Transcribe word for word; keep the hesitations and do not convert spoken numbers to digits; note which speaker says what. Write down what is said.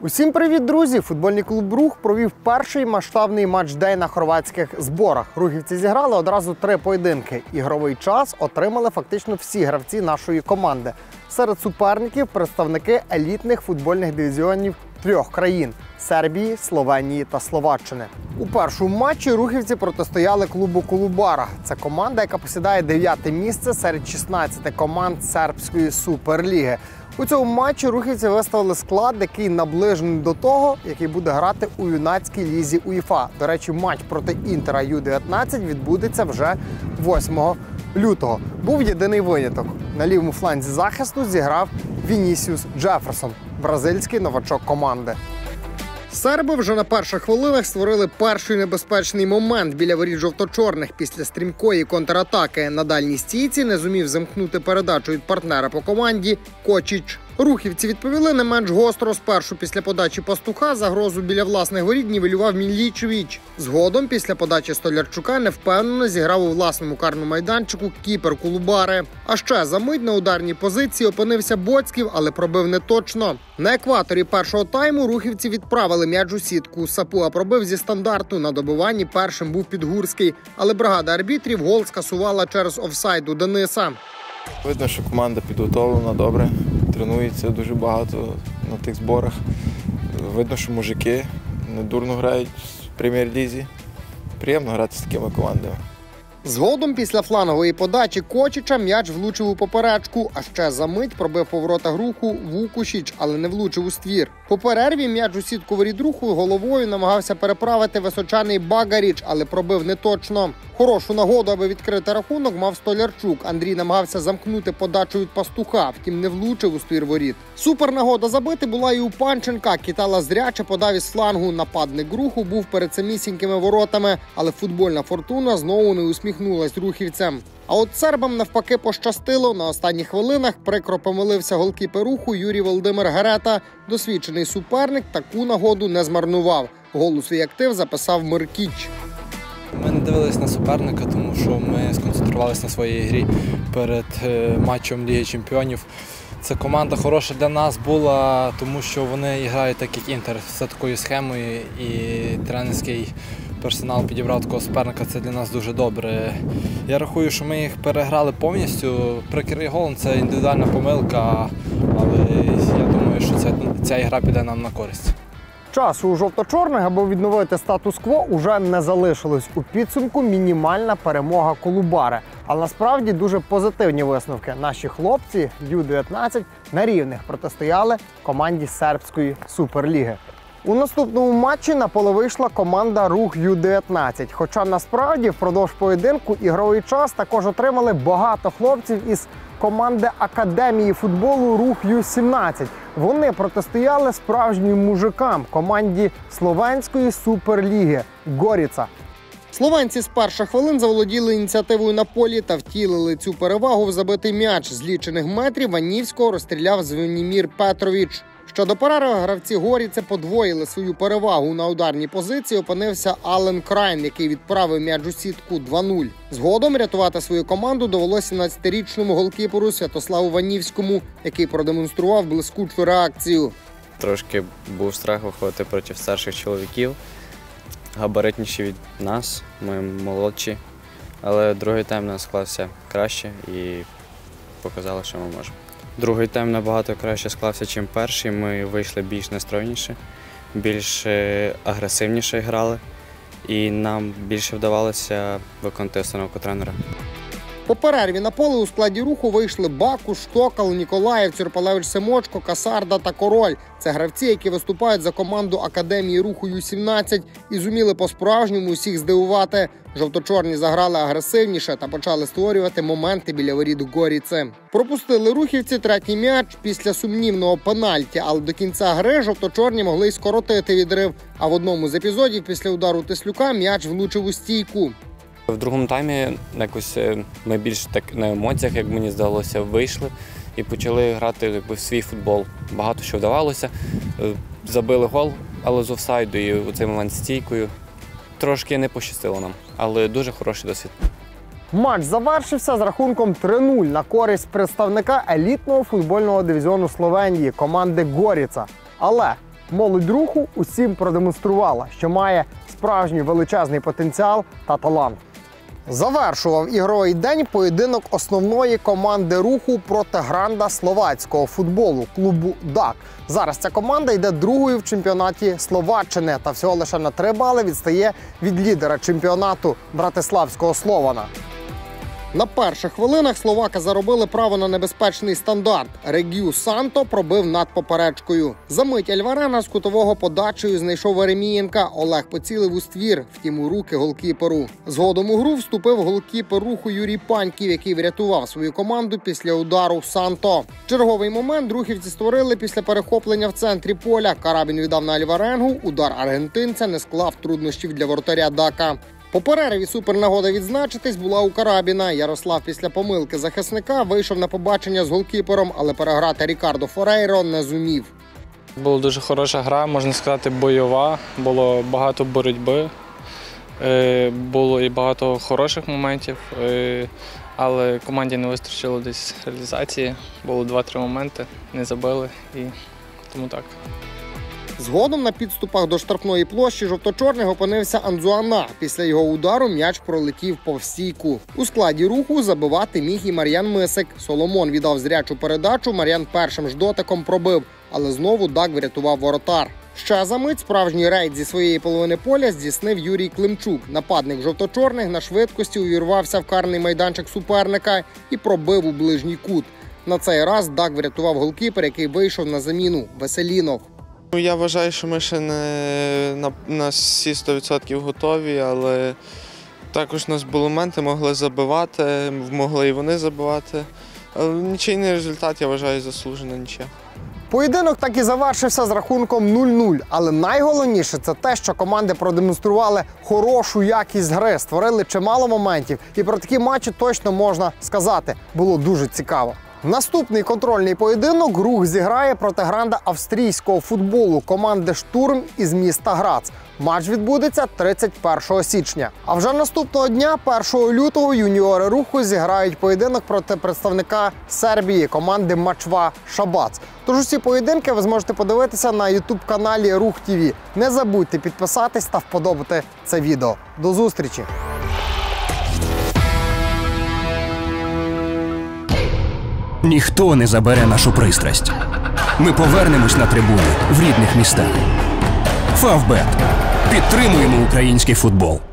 Speaker 1: Усім привіт, друзі! Футбольний клуб «Рух» провів перший масштабний матч-дей на хорватських зборах. Рухівці зіграли одразу три поєдинки. Ігровий час отримали фактично всі гравці нашої команди. Серед суперників – представники елітних футбольних дивізіонів трьох країн – Сербії, Словенії та Словаччини. У першому матчі рухівці протистояли клубу «Колубара». Це команда, яка посідає дев'яте місце серед шістнадцяти команд сербської суперліги. У цьому матчі рухівці виставили склад, який наближений до того, який буде грати у юнацькій лізі УЄФА. До речі, матч проти Інтера Ю дев'ятнадцять відбудеться вже восьмого лютого. Був єдиний виняток. На лівому фланзі захисту зіграв Вінісіус Джеферсон, бразильський новачок команди. Серби вже на перших хвилинах створили перший небезпечний момент біля воріт жовто-чорних після стрімкої контратаки. На дальній стійці не зумів замкнути передачу від партнера по команді Кочич. Рухівці відповіли не менш гостро. Спершу після подачі Пастуха загрозу біля власних воріт нівелював Мілічевич. Згодом після подачі Столярчука невпевнено зіграв у власному карному майданчику кіпер Колубари. А ще за мить на ударній позиції опинився Боцьків, але пробив не точно. На екваторі першого тайму рухівці відправили м'яч у сітку. Сапуга пробив зі стандарту. На добиванні першим був Підгурський. Але бригада арбітрів гол скасувала через офсайд у Дениса.
Speaker 2: Видно, що команда підготовлена добре, тренується дуже багато на тих зборах. Видно, що мужики не дурно грають в прем'єр-лізі. Приємно грати з такими командами.
Speaker 1: Згодом після флангової подачі Кочича м'яч влучив у поперечку, а ще за мить пробив по воротах Руху Вукушіч, але не влучив у ствір. По перерві м'яч у сітку воріт Руху головою намагався переправити височаний Багаріч, але пробив не точно. Хорошу нагоду, аби відкрити рахунок, мав Столярчук. Андрій намагався замкнути подачу від Пастуха, втім не влучив у ствір воріт. Супер нагода забити була і у Панченка. Кітала зряче подав із флангу. Нападник Руху був перед самісінькими воротами, але футбольна фортуна знову не усміхнулась рухівцям. А от сербам навпаки пощастило. На останніх хвилинах прикро помилився голкіпер Руху Юрій Володимир Герета. Досвідчений суперник таку нагоду не змарнував. Гол у свій актив записав Миркіч.
Speaker 3: Ми не дивились на суперника, тому що ми сконцентрувалися на своїй грі перед матчем Ліги Чемпіонів. Ця команда хороша для нас була, тому що вони грають так, як Інтер, все такою схемою, і тренерський персонал підібрав такого суперника, це для нас дуже добре. Я рахую, що ми їх переграли повністю. Прикрий гол – це індивідуальна помилка, але я думаю, що ця, ця ігра піде нам на користь.
Speaker 1: Часу у жовто-чорних, аби відновити статус-кво, уже не залишилось. У підсумку мінімальна перемога Колубари. Але насправді дуже позитивні висновки. Наші хлопці Ю дев'ятнадцять на рівних протистояли команді сербської суперліги. У наступному матчі на поле вийшла команда «Рух Ю дев'ятнадцять». Хоча насправді впродовж поєдинку ігровий час також отримали багато хлопців із команди Академії футболу «Рух Ю сімнадцять». Вони протистояли справжнім мужикам – команді словенської суперліги «Горіца». Словенці з перших хвилин заволоділи ініціативою на полі та втілили цю перевагу в забитий м'яч. З лічених метрів Ванівського розстріляв Звенімір Петрович. Щодо перерви, гравці Горіце подвоїли свою перевагу. На ударній позиції опинився Ален Крайн, який відправив м'яч у сітку два нуль. Згодом рятувати свою команду довелося сімнадцятирічному голкіперу Святославу Ванівському, який продемонстрував блискучу реакцію.
Speaker 4: Трошки був страх виходити проти старших чоловіків, габаритніші від нас, ми молодші. Але другий тайм у нас склався краще і показали, що ми можемо. Другий тайм набагато краще склався, ніж перший. Ми вийшли більш настроєніше, більш агресивніше грали. І нам більше вдавалося виконати установку тренера.
Speaker 1: По перерві на поле у складі Руху вийшли Бакуш, Штокал, Ніколаєв, Цюрпалевич-Семочко, Касарда та Король. Це гравці, які виступають за команду Академії Руху Ю сімнадцять і зуміли по-справжньому усіх здивувати. Жовто-чорні заграли агресивніше та почали створювати моменти біля воріт Горіце. Пропустили рухівці третій м'яч після сумнівного пенальті, але до кінця гри жовто-чорні могли й скоротити відрив. А в одному з епізодів після удару Теслюка м'яч влучив у стійку.
Speaker 4: В другому таймі якось ми більш так на емоціях, як мені здалося, вийшли і почали грати якби, в свій футбол. Багато що вдавалося. Забили гол, але з офсайду і у цей момент стійкою. Трошки не пощастило нам, але дуже хороший досвід.
Speaker 1: Матч завершився з рахунком три нуль на користь представника елітного футбольного дивізіону Словенії – команди «Горіца». Але Молодь Руху усім продемонструвала, що має справжній величезний потенціал та талант. Завершував ігровий день поєдинок основної команди Руху проти гранда словацького футболу клубу «ДАК». Зараз ця команда йде другою в чемпіонаті Словаччини та всього лише на три бали відстає від лідера чемпіонату братиславського «Слована». На перших хвилинах словаки заробили право на небезпечний стандарт. Регю Санто пробив над поперечкою. Замить Альварена з кутового подачею знайшов Веремієнка. Олег поцілив у ствір, втім у руки голкіперу. Згодом у гру вступив голкіпер Руху Юрій Паньків, який врятував свою команду після удару Санто. Черговий момент рухівці створили після перехоплення в центрі поля. Карабін віддав на Альваренгу. Удар аргентинця не склав труднощів для воротаря «ДАКа». По перерві супернагода відзначитись була у Карабіна. Ярослав після помилки захисника вийшов на побачення з голкіпером, але переграти Рікардо Форейро не зумів.
Speaker 5: Була дуже хороша гра, можна сказати, бойова. Було багато боротьби, було і багато хороших моментів, але команді не вистачило десь реалізації. Було два-три моменти, не забили і тому так.
Speaker 1: Згодом на підступах до штрафної площі жовто-чорних опинився Андзуана. Після його удару м'яч пролетів повз стійку. У складі Руху забивати міг і Мар'ян Мисик. Соломон віддав зрячу передачу, Мар'ян першим ж дотиком пробив, але знову ДАК врятував воротар. Ще за мить справжній рейд зі своєї половини поля здійснив Юрій Климчук. Нападник жовто-чорних на швидкості увірвався в карний майданчик суперника і пробив у ближній кут. На цей раз ДАК врятував голкіпер, який вийшов на заміну – Веселінов.
Speaker 2: Я вважаю, що ми ще не на, на всі сто відсотків готові, але також у нас були моменти, могли забивати, могли і вони забивати. Але нічийний результат, я вважаю, заслужена нічия.
Speaker 1: Поєдинок так і завершився з рахунком нуль-нуль. Але найголовніше – це те, що команди продемонстрували хорошу якість гри, створили чимало моментів. І про такі матчі точно можна сказати. Було дуже цікаво. Наступний контрольний поєдинок Рух зіграє проти гранда австрійського футболу команди «Штурм» із міста Грац. Матч відбудеться тридцять першого січня. А вже наступного дня, першого лютого, юніори Руху зіграють поєдинок проти представника Сербії команди «Мачва Шабац». Тож усі поєдинки ви зможете подивитися на ютуб-каналі Рух ТІВІ. Не забудьте підписатись та вподобати це відео. До зустрічі!
Speaker 6: Ніхто не забере нашу пристрасть. Ми повернемось на трибуни в рідних містах. Фавбет. Підтримуємо український футбол.